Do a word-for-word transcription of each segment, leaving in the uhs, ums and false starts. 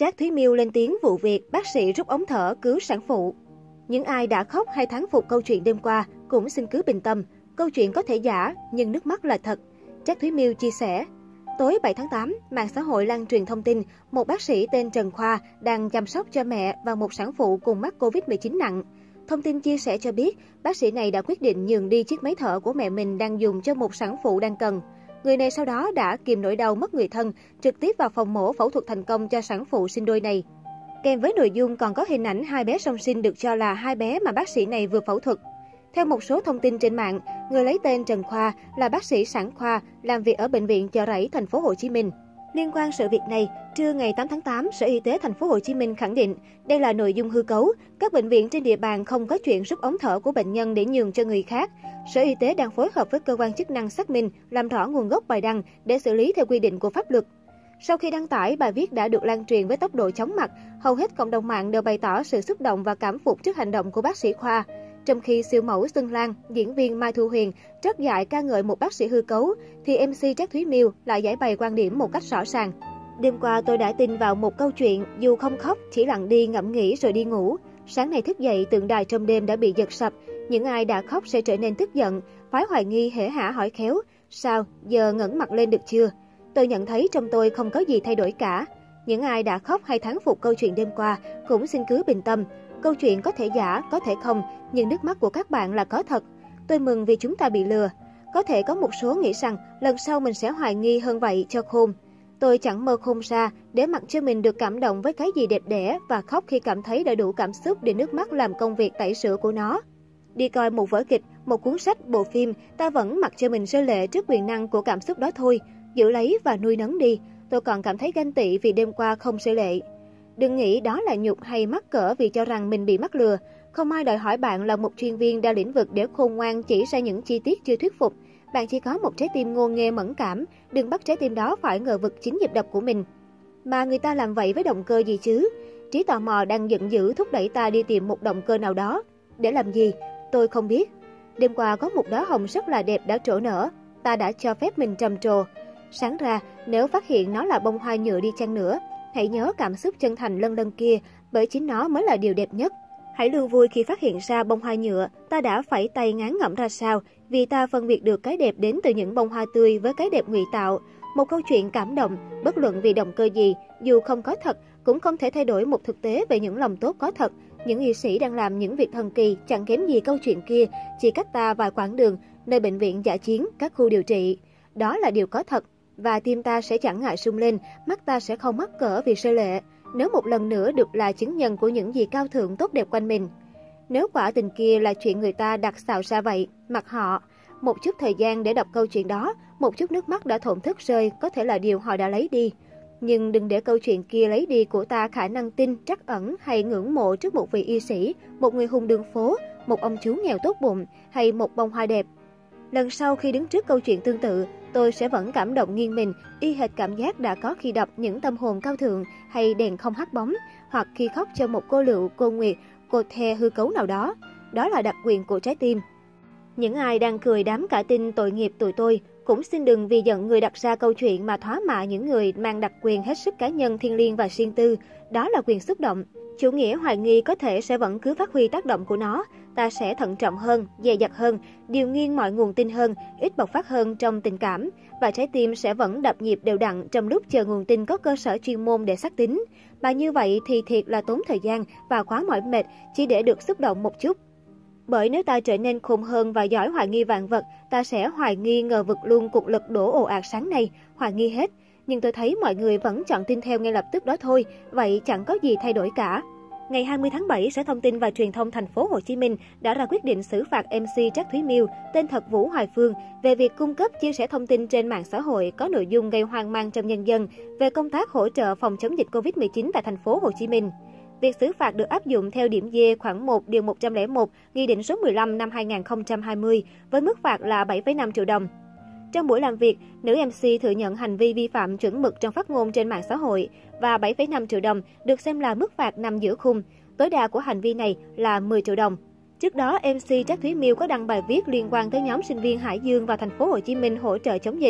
Trác Thúy Miêu lên tiếng vụ việc bác sĩ rút ống thở cứu sản phụ. Những ai đã khóc hay thán phục câu chuyện đêm qua cũng xin cứ bình tâm. Câu chuyện có thể giả, nhưng nước mắt là thật. Trác Thúy Miêu chia sẻ. Tối bảy tháng tám, mạng xã hội lan truyền thông tin một bác sĩ tên Trần Khoa đang chăm sóc cho mẹ và một sản phụ cùng mắc Covid mười chín nặng. Thông tin chia sẻ cho biết, bác sĩ này đã quyết định nhường đi chiếc máy thở của mẹ mình đang dùng cho một sản phụ đang cần. Người này sau đó đã kìm nỗi đau mất người thân, trực tiếp vào phòng mổ phẫu thuật thành công cho sản phụ sinh đôi này. Kèm với nội dung còn có hình ảnh hai bé song sinh được cho là hai bé mà bác sĩ này vừa phẫu thuật. Theo một số thông tin trên mạng, người lấy tên Trần Khoa là bác sĩ sản khoa, làm việc ở bệnh viện Chợ Rẫy, thành phố Hồ Chí Minh. Liên quan sự việc này, trưa ngày tám tháng tám, Sở Y tế thành phố Hồ Chí Minh khẳng định đây là nội dung hư cấu. Các bệnh viện trên địa bàn không có chuyện rút ống thở của bệnh nhân để nhường cho người khác. Sở Y tế đang phối hợp với cơ quan chức năng xác minh, làm rõ nguồn gốc bài đăng để xử lý theo quy định của pháp luật. Sau khi đăng tải, bài viết đã được lan truyền với tốc độ chóng mặt. Hầu hết cộng đồng mạng đều bày tỏ sự xúc động và cảm phục trước hành động của bác sĩ Khoa. Trong khi siêu mẫu Xuân Lan, diễn viên Mai Thu Huyền rất dại ca ngợi một bác sĩ hư cấu, thì em xê Trác Thúy Miêu lại giải bày quan điểm một cách rõ ràng. Đêm qua tôi đã tin vào một câu chuyện, dù không khóc, chỉ lặng đi ngẫm nghĩ rồi đi ngủ. Sáng nay thức dậy, tượng đài trong đêm đã bị giật sập. Những ai đã khóc sẽ trở nên tức giận, phái hoài nghi hễ hả hỏi khéo. Sao, giờ ngẩng mặt lên được chưa? Tôi nhận thấy trong tôi không có gì thay đổi cả. Những ai đã khóc hay thán phục câu chuyện đêm qua cũng xin cứ bình tâm. Câu chuyện có thể giả, có thể không, nhưng nước mắt của các bạn là có thật. Tôi mừng vì chúng ta bị lừa. Có thể có một số nghĩ rằng lần sau mình sẽ hoài nghi hơn vậy cho khôn. Tôi chẳng mơ khôn ra để mặc cho mình được cảm động với cái gì đẹp đẽ và khóc khi cảm thấy đã đủ cảm xúc để nước mắt làm công việc tẩy rửa của nó. Đi coi một vở kịch, một cuốn sách, bộ phim, ta vẫn mặc cho mình rơi lệ trước quyền năng của cảm xúc đó thôi. Giữ lấy và nuôi nấng đi. Tôi còn cảm thấy ganh tị vì đêm qua không rơi lệ. Đừng nghĩ đó là nhục hay mắc cỡ vì cho rằng mình bị mắc lừa. Không ai đòi hỏi bạn là một chuyên viên đa lĩnh vực để khôn ngoan chỉ ra những chi tiết chưa thuyết phục. Bạn chỉ có một trái tim ngô nghê mẫn cảm, đừng bắt trái tim đó phải ngờ vực chính nhịp đập của mình. Mà người ta làm vậy với động cơ gì chứ? Trí tò mò đang giận dữ thúc đẩy ta đi tìm một động cơ nào đó. Để làm gì? Tôi không biết. Đêm qua có một đóa hồng rất là đẹp đã trổ nở. Ta đã cho phép mình trầm trồ. Sáng ra, nếu phát hiện nó là bông hoa nhựa đi chăng nữa, hãy nhớ cảm xúc chân thành lân lân kia, bởi chính nó mới là điều đẹp nhất. Hãy lưu vui khi phát hiện ra bông hoa nhựa, ta đã phẩy tay ngán ngẩm ra sao, vì ta phân biệt được cái đẹp đến từ những bông hoa tươi với cái đẹp ngụy tạo. Một câu chuyện cảm động, bất luận vì động cơ gì, dù không có thật, cũng không thể thay đổi một thực tế về những lòng tốt có thật. Những y sĩ đang làm những việc thần kỳ chẳng kém gì câu chuyện kia, chỉ cách ta vài quãng đường, nơi bệnh viện dã chiến, các khu điều trị. Đó là điều có thật. Và tim ta sẽ chẳng ngại sung lên, mắt ta sẽ không mắc cỡ vì rơi lệ, nếu một lần nữa được là chứng nhân của những gì cao thượng tốt đẹp quanh mình. Nếu quả tình kia là chuyện người ta đặt xào ra vậy, mặc họ. Một chút thời gian để đọc câu chuyện đó, một chút nước mắt đã thổn thức rơi có thể là điều họ đã lấy đi. Nhưng đừng để câu chuyện kia lấy đi của ta khả năng tin, trắc ẩn hay ngưỡng mộ trước một vị y sĩ, một người hùng đường phố, một ông chú nghèo tốt bụng hay một bông hoa đẹp. Lần sau khi đứng trước câu chuyện tương tự, tôi sẽ vẫn cảm động nghiêng mình, y hệt cảm giác đã có khi đọc những tâm hồn cao thượng hay đèn không hắt bóng, hoặc khi khóc cho một cô lựu, cô nguyệt, cô the hư cấu nào đó. Đó là đặc quyền của trái tim. Những ai đang cười đám cả tin tội nghiệp tụi tôi, cũng xin đừng vì giận người đặt ra câu chuyện mà thoá mạ những người mang đặc quyền hết sức cá nhân, thiêng liêng và riêng tư. Đó là quyền xúc động. Chủ nghĩa hoài nghi có thể sẽ vẫn cứ phát huy tác động của nó. Ta sẽ thận trọng hơn, dè dặt hơn, điều nghiên mọi nguồn tin hơn, ít bộc phát hơn trong tình cảm. Và trái tim sẽ vẫn đập nhịp đều đặn trong lúc chờ nguồn tin có cơ sở chuyên môn để xác tín. Mà như vậy thì thiệt là tốn thời gian và quá mỏi mệt chỉ để được xúc động một chút. Bởi nếu ta trở nên khôn hơn và giỏi hoài nghi vạn vật, ta sẽ hoài nghi ngờ vực luôn cuộc lật đổ ồ ạt sáng nay, hoài nghi hết. Nhưng tôi thấy mọi người vẫn chọn tin theo ngay lập tức đó thôi, vậy chẳng có gì thay đổi cả. Ngày hai mươi tháng bảy, Sở Thông tin và Truyền thông thành phố Hồ Chí Minh đã ra quyết định xử phạt em xê Trác Thúy Miêu, tên thật Vũ Hoài Phương, về việc cung cấp chia sẻ thông tin trên mạng xã hội có nội dung gây hoang mang trong nhân dân về công tác hỗ trợ phòng chống dịch Covid mười chín tại thành phố Hồ Chí Minh. Việc xử phạt được áp dụng theo điểm D khoản một điều một trăm lẻ một, Nghị định số mười lăm năm hai nghìn không trăm hai mươi, với mức phạt là bảy phẩy năm triệu đồng. Trong buổi làm việc, nữ em xê thừa nhận hành vi vi phạm chuẩn mực trong phát ngôn trên mạng xã hội và bảy phẩy năm triệu đồng được xem là mức phạt nằm giữa khung. Tối đa của hành vi này là mười triệu đồng. Trước đó, em xê Trác Thúy Miêu có đăng bài viết liên quan tới nhóm sinh viên Hải Dương vào thành phố Hồ Chí Minh hỗ trợ chống dịch.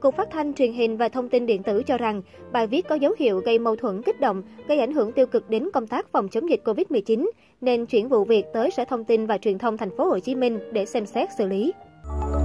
Cục Phát thanh, Truyền hình và Thông tin điện tử cho rằng bài viết có dấu hiệu gây mâu thuẫn kích động, gây ảnh hưởng tiêu cực đến công tác phòng chống dịch Covid mười chín, nên chuyển vụ việc tới Sở Thông tin và Truyền thông Thành phố Hồ Chí Minh để xem xét xử lý.